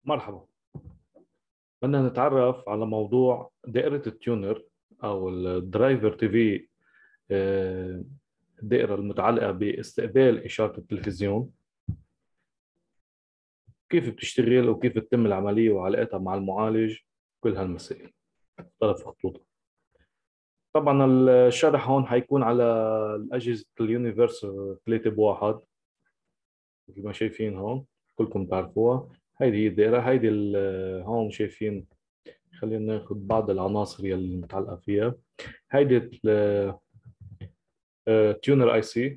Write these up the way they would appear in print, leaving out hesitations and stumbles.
مرحبا. بدنا نتعرف على موضوع دائرة التيونر أو الدرايفر تي في. الدائرة المتعلقة باستقبال إشارة التلفزيون، كيف بتشتغل وكيف تتم العملية وعلاقتها مع المعالج، كل هالمسائل طرف خطوطها. طبعا الشرح هون حيكون على الأجهزة اليونيفرس 3 بواحد مثل ما شايفين هون، كلكم تعرفوها. هيدي هي الدائرة، هيدي هون شايفين. خلينا ناخذ بعض العناصر يلي متعلقة فيها. هيدي تيونر اي سي،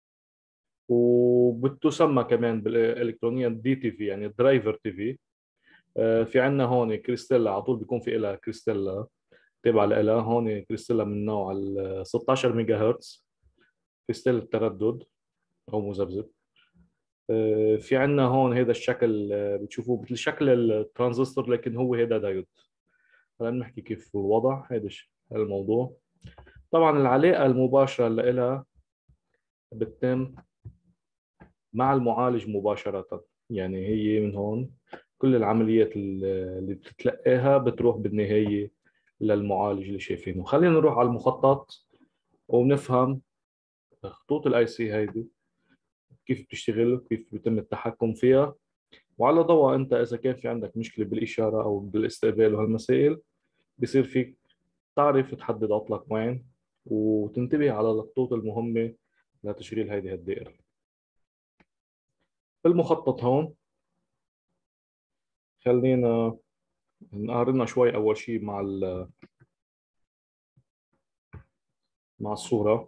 وبتسمى كمان بالالكترونيا دي تي في، يعني درايفر تي في. في عندنا هون كريستيلا، على طول بيكون في لها كريستيلا تابعه لها. هون كريستيلا من نوع ال 16 ميجا هرتز، كريستيل التردد او مذبذب. في عندنا هون هذا الشكل، بتشوفوه مثل شكل الترانزستور لكن هو هذا دايود. خلينا نحكي كيف الوضع. هذا الموضوع. طبعا العلاقه المباشره اللي لها بتتم مع المعالج مباشرة، يعني هي من هون كل العمليات اللي بتتلقاها بتروح بالنهاية للمعالج اللي شايفينه. خلينا نروح على المخطط ونفهم خطوط الاي سي هيدي كيف بتشتغل وكيف بيتم التحكم فيها. وعلى ضوء انت اذا كان في عندك مشكلة بالاشارة او بالاستقبال وهالمسائل، بصير فيك تعرف تحدد عطلك وين وتنتبه على الخطوط المهمة لتشغيل هذه الدائرة. في المخطط هون خلينا نقارنها شوي أول شيء مع مع الصورة.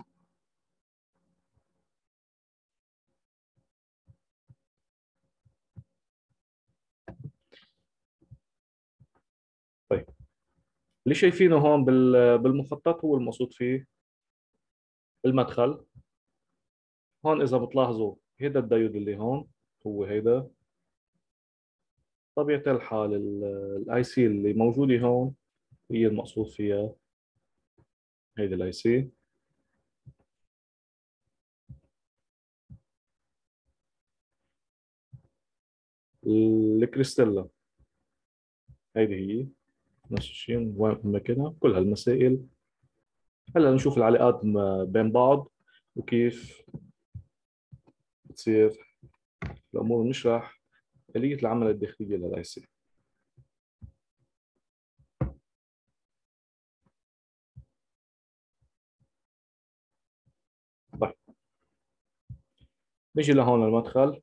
طيب، اللي شايفينه هون بالمخطط هو المقصود فيه المدخل. هون إذا بتلاحظوا هيدا الدايود اللي هون هو هيدا. طبيعة الحال الاي سي اللي موجودة هون هي المقصود فيها هيدي الاي سي. الكريستيلا هيدي هي نفس الشيء، وين مكانها، كل هالمسائل. هلا نشوف العلاقات بين بعض وكيف بتصير الامور. ونشرح آلية العمل الداخلية للاي سي. طيب، نيجي لهون المدخل.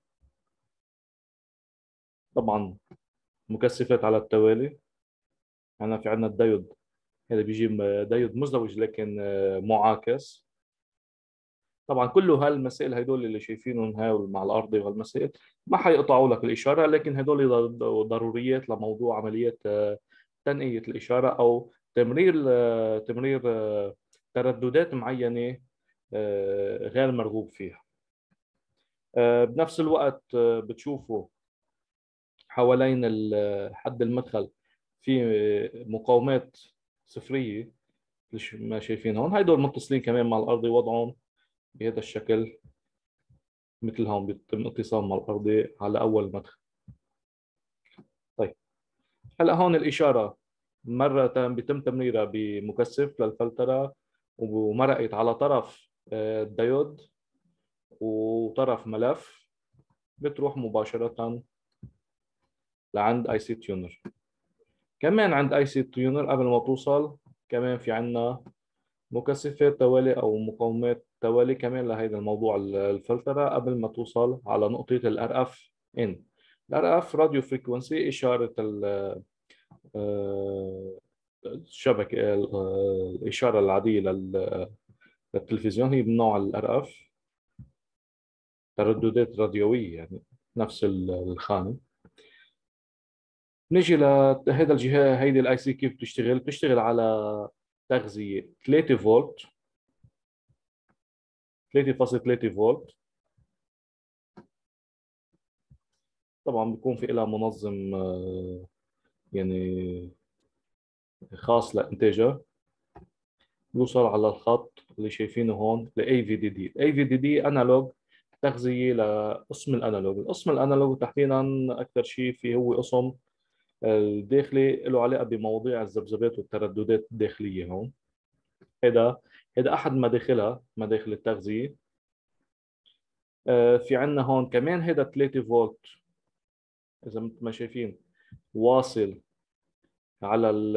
طبعا مكثفات على التوالي. هنا في عندنا الدايود، هذا بيجي دايود مزدوج لكن معاكس. طبعا كله هالمسائل هدول اللي شايفينهم هاي مع الارضي وهالمسائل ما حيقطعوا لك الاشاره، لكن هدول ضروريات لموضوع عمليه تنقيه الاشاره او تمرير ترددات معينه غير مرغوب فيها. بنفس الوقت بتشوفوا حوالين حد المدخل في مقاومات صفرية ما شايفين هون. هيدول متصلين كمان مع الأرضي، وضعهم بهذا الشكل مثل هون، بيتم اتصال مع الأرضي على أول مدخل. طيب، هلا هون الإشارة مرة بيتم تمريرها بمكثف للفلترة، ومرقت على طرف الديود وطرف ملف، بتروح مباشرة لعند اي سي تيونر. كمان عند اي سي تيونر قبل ما توصل كمان في عنا مكثفات توالي او مقاومات توالي كمان لهيدا الموضوع الفلترة قبل ما توصل على نقطة الار اف ان. الار اف راديو فريكونسي، اشارة آه، الشبكة، الاشارة العادية للتلفزيون هي من نوع الار اف، ترددات راديوية يعني نفس الخانة. نيجي لهيدا الجهاز، هيدي الاي سي كيف بتشتغل. بتشتغل على تغذية 3 فولت، 3.3 فولت. طبعا بيكون في لها منظم يعني خاص لإنتاجها. بيوصل على الخط اللي شايفينه هون ل AVDD. AVDD انالوج تغذية لقسم الأنالوج. القسم الأنالوج تحديدا أكثر شيء فيه هو قسم الداخلي له علاقة بمواضيع الذبذبات والترددات الداخلية. هون هذا أحد مداخلها، مداخل التغذية. في عندنا هون كمان هذا 3 فولت، إذا مثل ما شايفين واصل على ال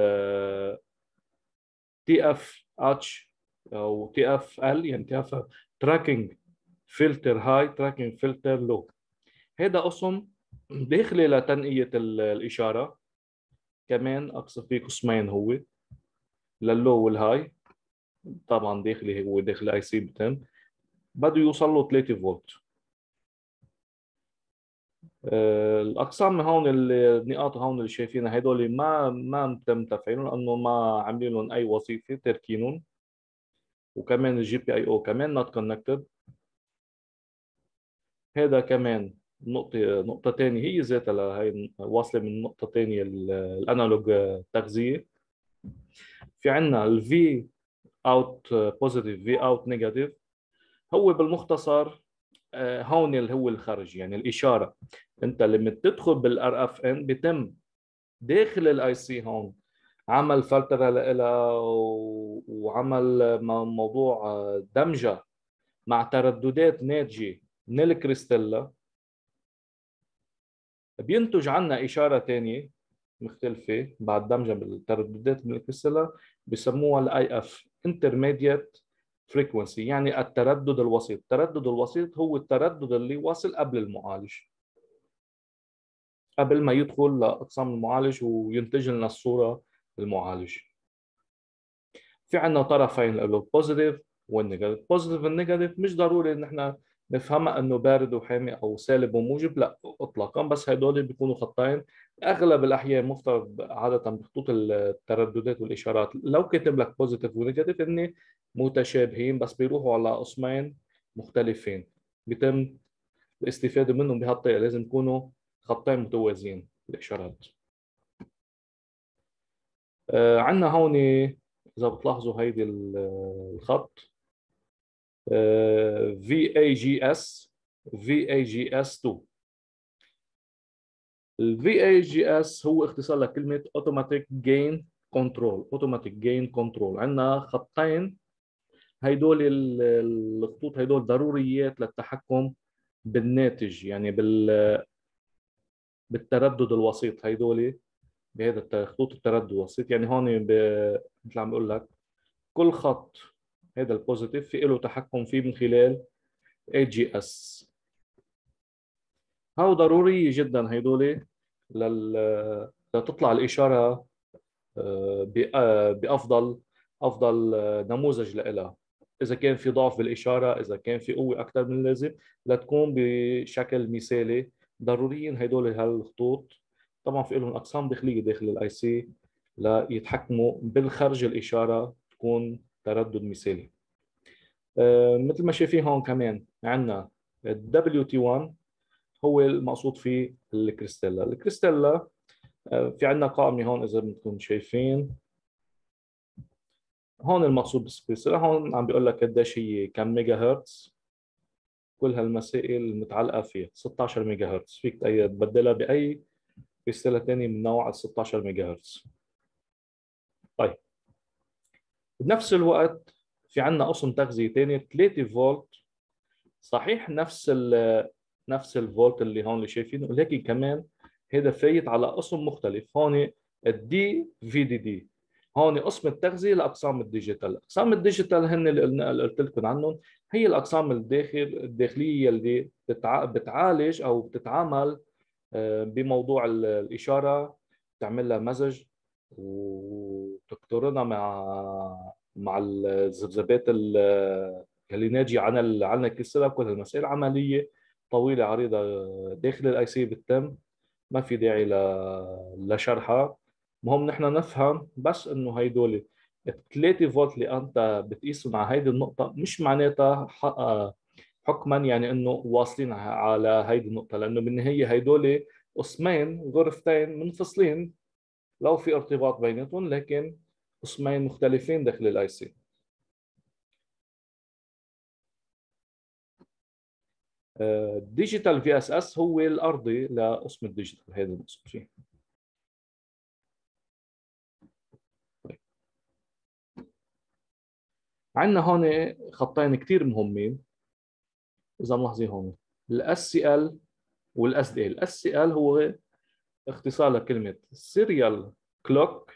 تي اف اتش او تي اف ال، يعني تي اف تراكنج فلتر هاي، تراكنج فلتر لو. هذا قسم داخلي لتنقية الإشارة. كمان أقصد فيه قسمين، هو لللو والهاي. طبعا داخلي هو داخل اي سي بتم بده يوصل له 3 فولت. الاقسام هون النقاط هون اللي شايفينها هدول ما تم تفعيلهم لانه ما عاملين لهم اي وظيفه، تركينهم. وكمان الجي بي اي او كمان نوت كونكتد. هذا كمان نقطه ثانيه هي ذاتها لهي واصله من نقطه ثانيه الانالوج تغذيه. في عندنا الفي اوت بوزيتيف، في اوت نيجاتيف. هو بالمختصر هون اللي هو الخرج، يعني الاشاره. انت لما تدخل بالار اف ان بيتم داخل الاي سي هون عمل فلترة لها وعمل موضوع دمجها مع ترددات ناتجة من الكريستالة، بينتج عنا إشارة تانية مختلفة بعد دمجها بالترددات من الكريستالة، بسموها الاي اف انترميديت فريكونسي، يعني التردد الوسيط. التردد الوسيط هو التردد اللي واصل قبل المعالج، قبل ما يدخل لأقسام المعالج وينتج لنا الصورة المعالج. في عندنا طرفين له، البوزيتيف والنيجاتيف. البوزيتيف والنيجاتيف مش ضروري ان احنا نفهمها انه بارد وحامي او سالب وموجب، لا اطلاقا، بس هدول بيكونوا خطين. اغلب الاحيان مفترض عاده بخطوط الترددات والاشارات لو كاتب لك بوزيتيف ونيجاتيف اني متشابهين، بس بيروحوا على قسمين مختلفين. بيتم الاستفاده منهم بهالطريقه، لازم يكونوا خطين متوازيين الاشارات. عندنا هون اذا بتلاحظوا هيدي الخط في اي جي اس، في اي جي اس 2. الفي اي جي اس هو اختصار لكلمه اوتوماتيك جين كنترول. اوتوماتيك جين كنترول. عندنا خطين، هيدول الخطوط هيدول ضروريات للتحكم بالناتج، يعني بالتردد الوسيط. هيدول بهذا خطوط التردد الوسيط، يعني هون مثل عم بقول لك كل خط هذا البوزيتيف في له تحكم فيه من خلال اي جي اس. هاو ضروري جدا هيدول لتطلع الإشارة بأفضل نموذج لها. إذا كان في ضعف بالإشارة، إذا كان في قوة أكثر من اللازم لتكون بشكل مثالي، ضروريين هدول هالخطوط. طبعا في لهم أقسام داخلية داخل الاي سي ليتحكموا بالخرج الإشارة تكون تردد مثالي. مثل ما شايفين هون كمان عندنا WT1 هو المقصود فيه الكريستالا. الكريستالا في عندنا قائمة هون إذا بدكم شايفين. هون المقصود بالكريستالا، هون عم بيقول لك قديش هي كم ميجا هرتز. كل هالمسائل المتعلقة فيها 16 ميجا هرتز، فيك تبدلها بأي كريستالا ثاني من نوع ال 16 ميجا هرتز. طيب، بنفس الوقت في عندنا قسم تغذية ثاني 3 فولت. صحيح نفس الفولت اللي هون اللي شايفينه، ولكن كمان هذا فايت على قسم مختلف. هون الدي في دي دي، هون قسم التغذية لأقسام الديجيتال. أقسام الديجيتال هن اللي قلت لكم عنهم، هي الأقسام الداخلية اللي بتعالج أو بتتعامل بموضوع الإشارة، تعمل لها مزج وتقترنها مع الذبذبات اللي ناجي عن الكسرة. كل المسائل عملية طويلة عريضة داخل الاي سي بتتم، ما في داعي لشرحها. مهم نحن نفهم بس انه هيدول الثلاثة فولت اللي انت بتقيسهم على هيدي النقطة مش معناتها حكما يعني انه واصلين على هيدي النقطة، لانه بالنهاية هيدول قسمين غرفتين منفصلين، لو في ارتباط بيناتهم لكن قسمين مختلفين داخل الاي سي. ديجيتال في اس اس هو الارضي لقسم الديجيتال، هذا المقصود فيه. طيب. عندنا هون خطين كثير مهمين اذا ملاحظين هون، الاس سي ال والاس دي ال. الاس سي ال هو اختصار لكلمه سيريال كلوك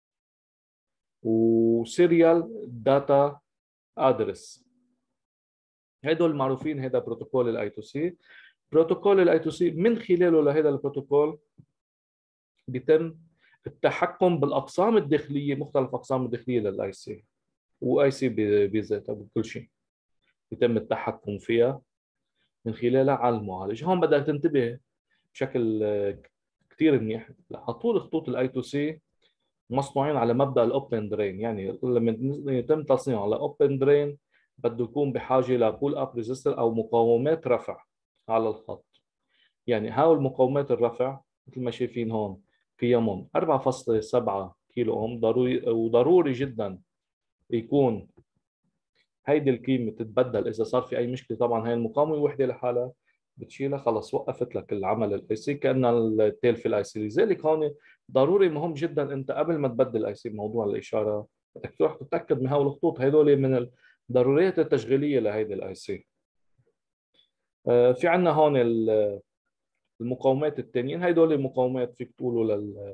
وسيريال داتا ادرس. هدول معروفين، هذا بروتوكول الاي تو سي. بروتوكول الاي تو سي من خلاله لهذا البروتوكول بيتم التحكم بالاقسام الداخليه، مختلف الاقسام الداخليه للاي سي، واي سي بذاتها بكل شيء يتم التحكم فيها من خلالها على المعالج. هون بدك تنتبه بشكل كثير منيح. على طول خطوط الاي تو سي مصنوعين على مبدا الاوبن درين، يعني لما يتم تصنيعه على اوبن درين بده يكون بحاجه لبول اب ريزيستور او مقاومات رفع على الخط. يعني هاو المقاومات الرفع مثل ما شايفين هون قيمهم 4.7 كيلو اوم. ضروري وضروري جدا يكون هيدي القيمه تتبدل اذا صار في اي مشكله. طبعا هاي المقاومه وحده لحالها بتشيلها خلص، وقفت لك العمل الاي سي كانها التيل في الاي سي. لذلك هون ضروري مهم جدا انت قبل ما تبدل الاي سي موضوع الاشاره بدك تروح تتاكد من هول الخطوط. هدول من الضروريات التشغيليه لهيدي الاي سي. في عندنا هون المقاومات الثانيين. هدول المقاومات فيك تقولوا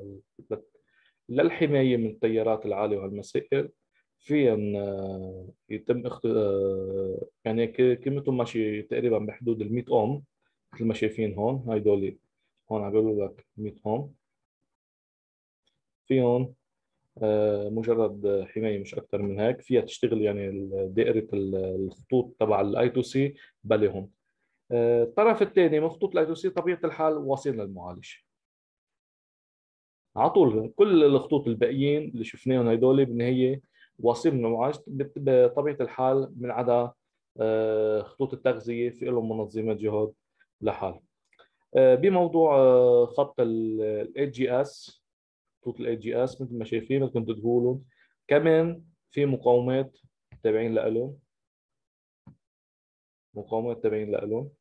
للحمايه من التيارات العاليه وهالمسائل. فيهم يتم يعني قيمتهم ماشي تقريبا بحدود ال 100 اوم مثل ما شايفين هون. هدول هون عم بيقولوا لك 100 اوم. فيهم مجرد حمايه مش اكثر من هيك. فيها تشتغل يعني دائره الخطوط تبع الاي تو سي بلهم. الطرف الثاني من خطوط الاي تو سي طبيعه الحال واصل للمعالج على طول. كل الخطوط الباقيين اللي شفناهم هدول بالنهايه واصلين من المعالج بطبيعه الحال، من عدا خطوط التغذيه في لهم منظمات جهد لحال. بموضوع خط الاي جي اس، خطوط الاي جي اس مثل ما شايفين مثل كنت تقولوا كمان في مقاومات تابعين لهم. مقاومات تابعين لهم.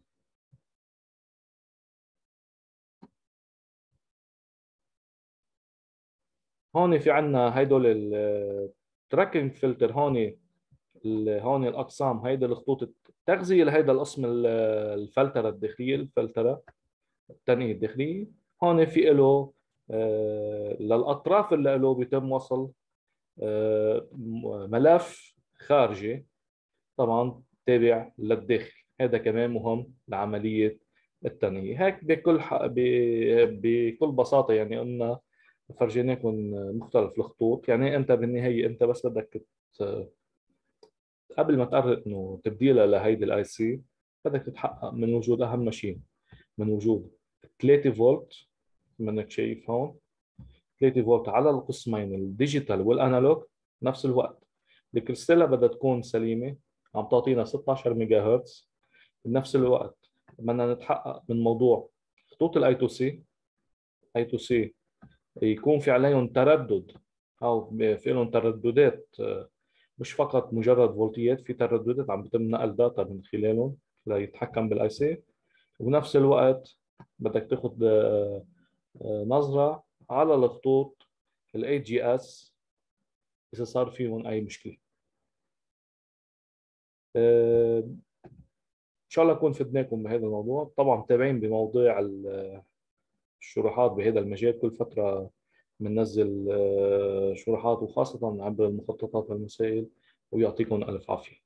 هون في عندنا هيدول التراكنج فلتر. هون الاقسام، هيدا الخطوط التغذيه لهيدا القسم الفلتره الداخليه، الفلتره التنقيه الداخليه. هون في له للاطراف اللي له بيتم وصل ملف خارجي طبعا تابع للداخل. هذا كمان مهم لعمليه التنقيه. هيك بكل بساطه يعني قلنا فرجيناكم مختلف الخطوط. يعني انت بالنهايه انت بس بدك قبل ما تقرر انه تبديلها لهيدي الاي سي بدك تتحقق من وجود اهم شيء، من وجود 3 فولت منك شايف هون 3 فولت على القسمين الديجيتال والانالوج نفس الوقت. الكريستاله بدها تكون سليمه عم تعطينا 16 ميجا هرتز بنفس الوقت. بدنا نتحقق من موضوع خطوط الاي تو سي، اي تو سي يكون في عليهم تردد او في لهم ترددات، مش فقط مجرد فولتيات، في ترددات عم بيتم نقل داتا من خلالهم ليتحكم بالاي سي. وبنفس الوقت بدك تاخذ نظرة على الخطوط الاي جي اس اذا صار فيهم اي مشكلة. ان شاء الله اكون فدناكم بهذا الموضوع. طبعا متابعين بموضوع الشروحات بهذا المجال، كل فترة بننزل شروحات وخاصة عبر المخططات والمسائل. ويعطيكم الف عافية.